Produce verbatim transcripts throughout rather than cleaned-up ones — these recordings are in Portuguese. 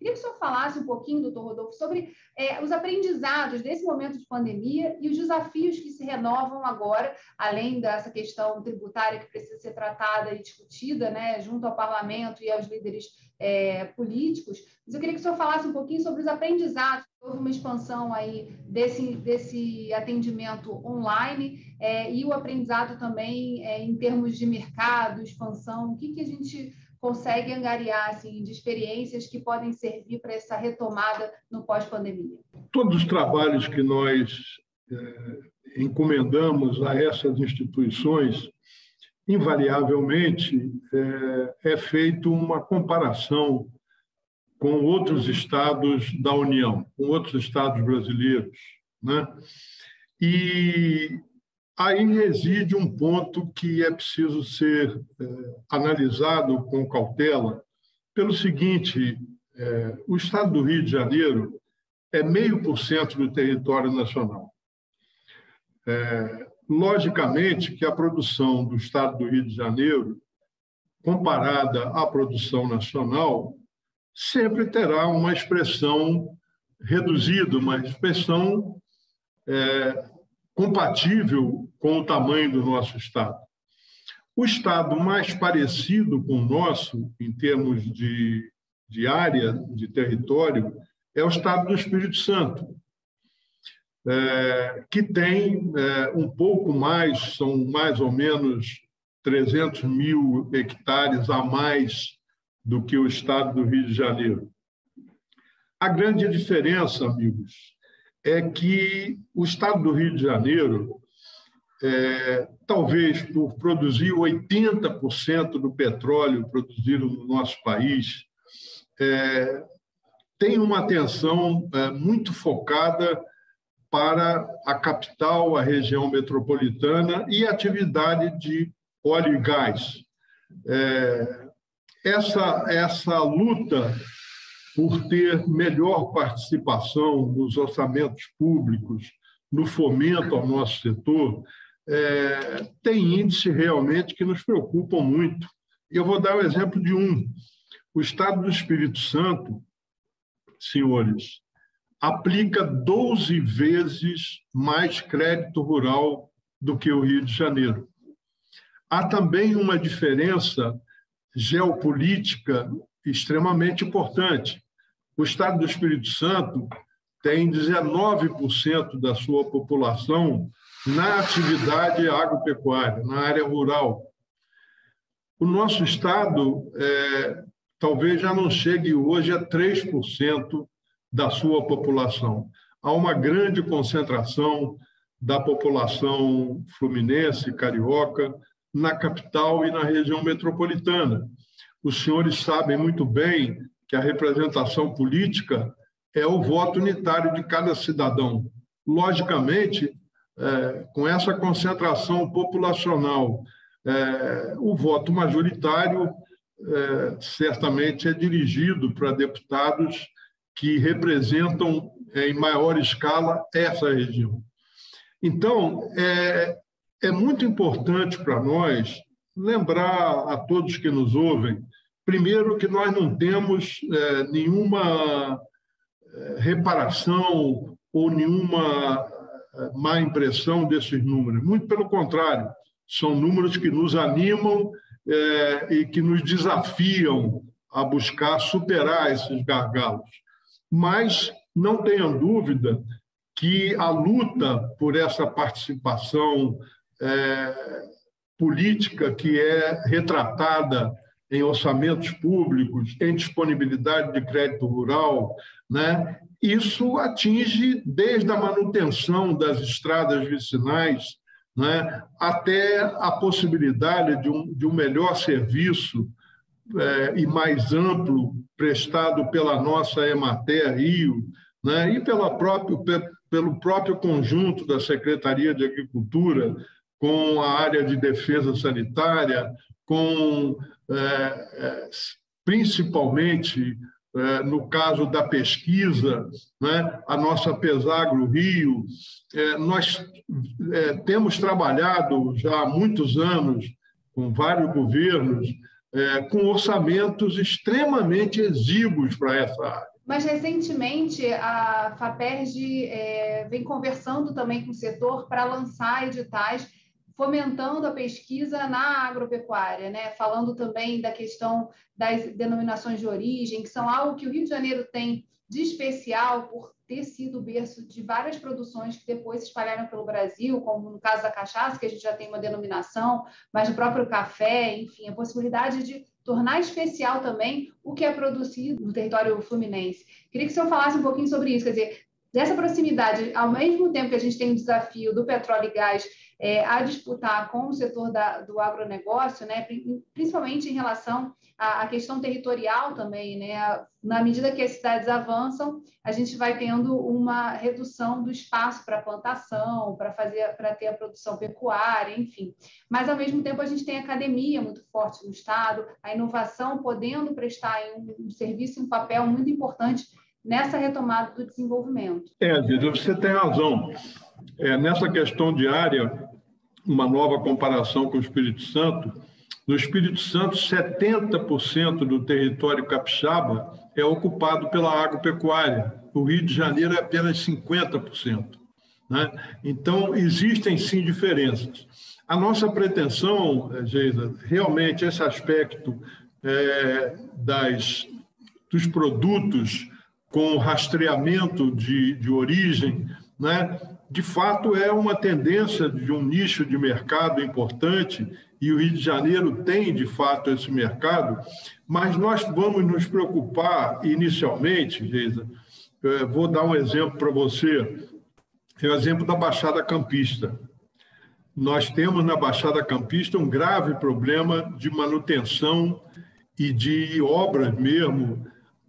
Queria que o senhor falasse um pouquinho, doutor Rodolfo, sobre é, os aprendizados desse momento de pandemia e os desafios que se renovam agora, além dessa questão tributária que precisa ser tratada e discutida, né, junto ao parlamento e aos líderes é, políticos. Mas eu queria que o senhor falasse um pouquinho sobre os aprendizados. Houve uma expansão aí desse, desse atendimento online é, e o aprendizado também é, em termos de mercado, expansão. O que, que a gente consegue angariar assim, de experiências que podem servir para essa retomada no pós-pandemia? Todos os trabalhos que nós é, encomendamos a essas instituições, invariavelmente, é, é feita uma comparação com outros estados da União, com outros estados brasileiros, né? E aí reside um ponto que é preciso ser é, analisado com cautela, pelo seguinte: é, o estado do Rio de Janeiro é meio por cento do território nacional. É, logicamente que a produção do estado do Rio de Janeiro, comparada à produção nacional, sempre terá uma expressão reduzida, uma expressão é, compatível com o tamanho do nosso estado. O estado mais parecido com o nosso, em termos de, de área, de território, é o estado do Espírito Santo, é, que tem é, um pouco mais, são mais ou menos trezentos mil hectares a mais do que o estado do Rio de Janeiro. A grande diferença, amigos, é que o estado do Rio de Janeiro, é, talvez por produzir oitenta por cento do petróleo produzido no nosso país, é, tem uma atenção é, muito focada para a capital, a região metropolitana e a atividade de óleo e gás. É, essa, essa luta por ter melhor participação nos orçamentos públicos, no fomento ao nosso setor, é, tem índices realmente que nos preocupam muito. E eu vou dar o exemplo de um. O estado do Espírito Santo, senhores, aplica doze vezes mais crédito rural do que o Rio de Janeiro. Há também uma diferença geopolítica extremamente importante. O estado do Espírito Santo tem dezenove por cento da sua população na atividade agropecuária, na área rural. O nosso estado é, talvez já não chegue hoje a três por cento da sua população. Há uma grande concentração da população fluminense, carioca, na capital e na região metropolitana. Os senhores sabem muito bem que a representação política é o voto unitário de cada cidadão. Logicamente, é, com essa concentração populacional, é, o voto majoritário é, certamente é dirigido para deputados que representam é, em maior escala essa região. Então, é, é muito importante para nós lembrar a todos que nos ouvem, primeiro, que nós não temos é, nenhuma é, reparação ou nenhuma é, má impressão desses números. Muito pelo contrário, são números que nos animam é, e que nos desafiam a buscar superar esses gargalos. Mas não tenham dúvida que a luta por essa participação é, política que é retratada em orçamentos públicos, em disponibilidade de crédito rural, né? Isso atinge desde a manutenção das estradas vicinais, né? Até a possibilidade de um, de um melhor serviço é, e mais amplo prestado pela nossa Emater Rio, né? E pela próprio, pelo próprio conjunto da Secretaria de Agricultura, com a área de defesa sanitária, com, é, é, principalmente, é, no caso da pesquisa, né, a nossa Pesagro Rio. É, nós é, temos trabalhado já há muitos anos, com vários governos, é, com orçamentos extremamente exíguos para essa área. Mas, recentemente, a FAPERJ é, vem conversando também com o setor para lançar editais fomentando a pesquisa na agropecuária, né? Falando também da questão das denominações de origem, que são algo que o Rio de Janeiro tem de especial por ter sido o berço de várias produções que depois se espalharam pelo Brasil, como no caso da cachaça, que a gente já tem uma denominação, mas o próprio café, enfim, a possibilidade de tornar especial também o que é produzido no território fluminense. Queria que o senhor falasse um pouquinho sobre isso, quer dizer, dessa proximidade, ao mesmo tempo que a gente tem o desafio do petróleo e gás é, a disputar com o setor da, do agronegócio, né, principalmente em relação à, à questão territorial também, né, na medida que as cidades avançam, a gente vai tendo uma redução do espaço para plantação, para fazer, para ter a produção pecuária, enfim. Mas, ao mesmo tempo, a gente tem a academia muito forte no Estado, a inovação podendo prestar um, um serviço, um papel muito importante nessa retomada do desenvolvimento. É, Dida, você tem razão. É, nessa questão de área, uma nova comparação com o Espírito Santo, no Espírito Santo, setenta por cento do território capixaba é ocupado pela agropecuária. O Rio de Janeiro é apenas cinquenta por cento. Né? Então, existem sim diferenças. A nossa pretensão, Geisa, realmente esse aspecto é, das, dos produtos com rastreamento de, de origem, né? De fato, é uma tendência de um nicho de mercado importante, e o Rio de Janeiro tem, de fato, esse mercado, mas nós vamos nos preocupar inicialmente, Geisa, vou dar um exemplo para você, é o exemplo da Baixada Campista. Nós temos na Baixada Campista um grave problema de manutenção e de obras mesmo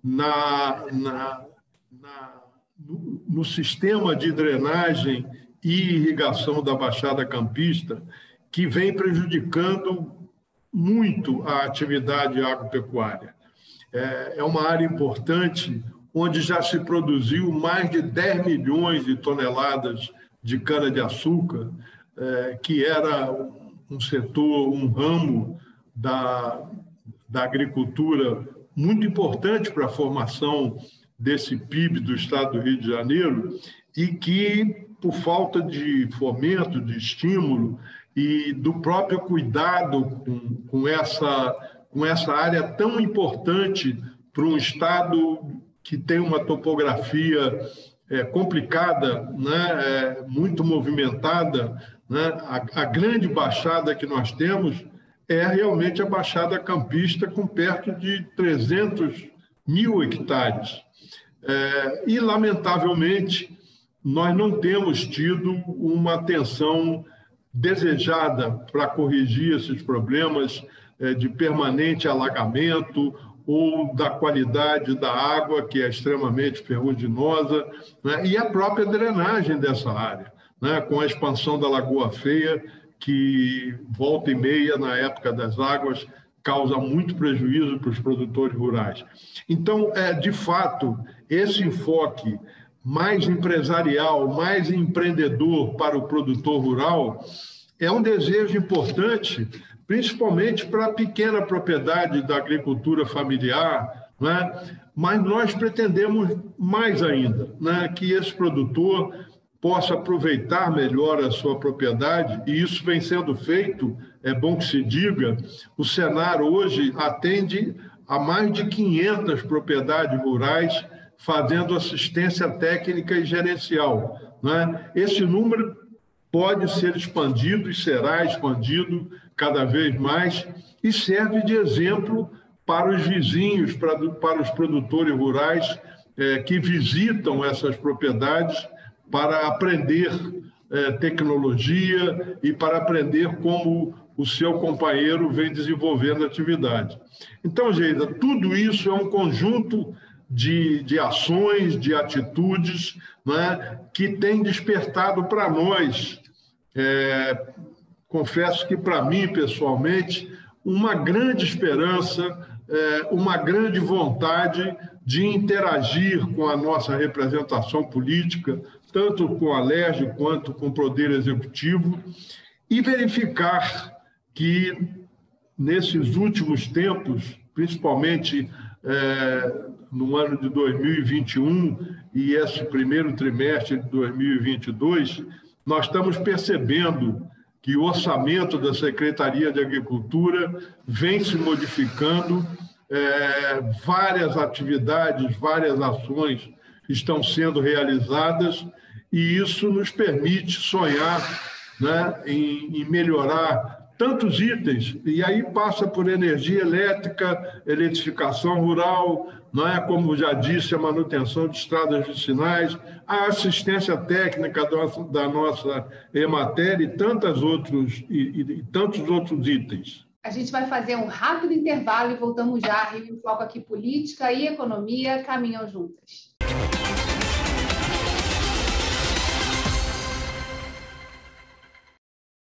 na, na, na, no, no sistema de drenagem e irrigação da Baixada Campista, que vem prejudicando muito a atividade agropecuária. É, é uma área importante onde já se produziu mais de dez milhões de toneladas de cana-de-açúcar, é, que era um setor, um ramo da, da agricultura muito importante para a formação desse P I B do Estado do Rio de Janeiro e que, por falta de fomento, de estímulo e do próprio cuidado com, com, essa, com essa área tão importante para um Estado que tem uma topografia é, complicada, né, é, muito movimentada, né, a, a grande baixada que nós temos é realmente a Baixada Campista, com perto de trezentos mil hectares. É, e, lamentavelmente, nós não temos tido uma atenção desejada para corrigir esses problemas é, de permanente alagamento ou da qualidade da água, que é extremamente ferruginosa, né, e a própria drenagem dessa área, né, com a expansão da Lagoa Feia, que volta e meia, na época das águas, causa muito prejuízo para os produtores rurais. Então, é, de fato, esse enfoque mais empresarial, mais empreendedor para o produtor rural é um desejo importante, principalmente para a pequena propriedade da agricultura familiar, né? Mas nós pretendemos mais ainda, né? Que esse produtor possa aproveitar melhor a sua propriedade, e isso vem sendo feito, é bom que se diga, o Senar hoje atende a mais de quinhentas propriedades rurais fazendo assistência técnica e gerencial, né? Esse número pode ser expandido e será expandido cada vez mais e serve de exemplo para os vizinhos, para, para os produtores rurais é, que visitam essas propriedades para aprender é, tecnologia e para aprender como o seu companheiro vem desenvolvendo a atividade. Então, Geisa, tudo isso é um conjunto de, de ações, de atitudes, né, que tem despertado para nós, é, confesso que para mim, pessoalmente, uma grande esperança, é, uma grande vontade de interagir com a nossa representação política, tanto com a Alerj quanto com o Poder Executivo, e verificar que, nesses últimos tempos, principalmente é, no ano de dois mil e vinte e um e esse primeiro trimestre de dois mil e vinte e dois, nós estamos percebendo que o orçamento da Secretaria de Agricultura vem se modificando, é, várias atividades, várias ações estão sendo realizadas e isso nos permite sonhar, né, em, em melhorar tantos itens, e aí passa por energia elétrica, eletrificação rural, não é, como já disse, a manutenção de estradas vicinais, a assistência técnica da nossa, da nossa Emater e, tantas outros, e, e, e tantos outros itens. A gente vai fazer um rápido intervalo e voltamos já. Rio em Foco aqui, política e economia caminham juntas.